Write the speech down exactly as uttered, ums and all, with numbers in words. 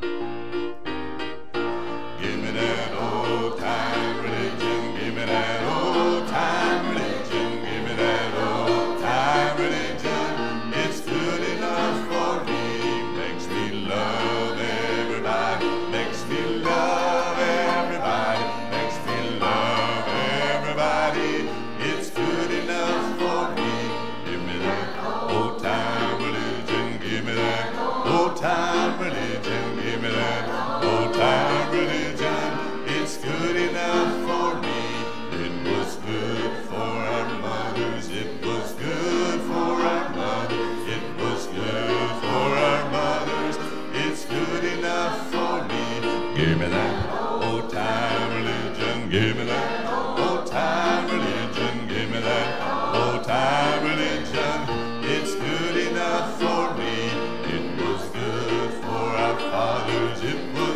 Give me that old time religion, give me that old time religion, give me that old time religion. It's good enough for me, makes me love everybody, makes me love everybody, makes me love everybody. It's good enough for me. Give me that old time religion, give me that old time religion, give me that old time religion. It's good enough for me. It was good for our mothers, it was good for our mothers, it was good for our mothers. It's good enough for me. Give me that old time religion, give me that old time religion, give me that old time religion. It's good enough for me. It was good for our fathers, it was